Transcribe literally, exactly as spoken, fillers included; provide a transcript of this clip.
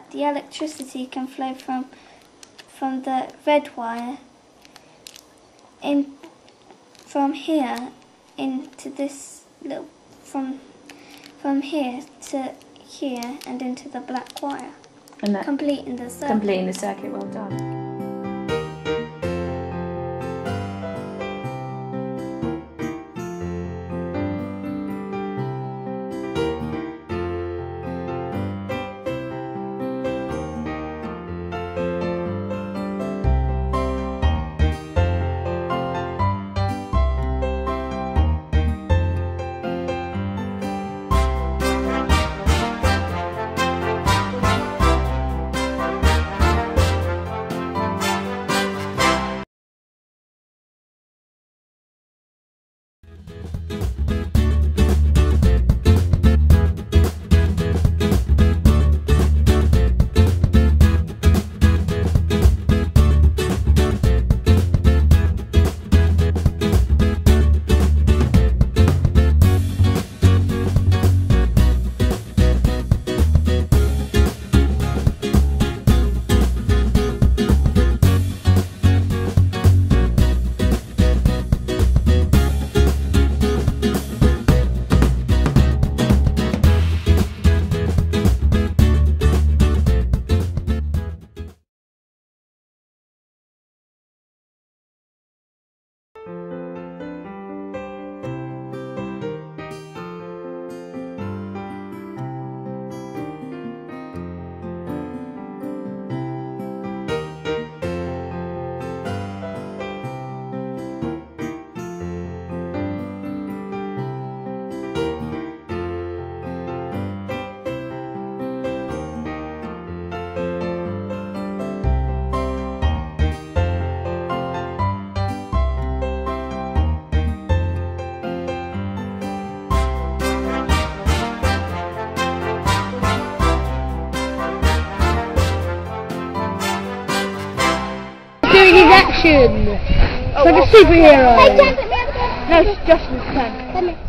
that the electricity can flow from from the red wire in from here into this little from from here to here and into the black wire, and that completing the circuit. Completing the circuit. Well done. Doing his action! Oh, like a superhero! Hey, Jen, let me have a go! No, it's Justin's turn.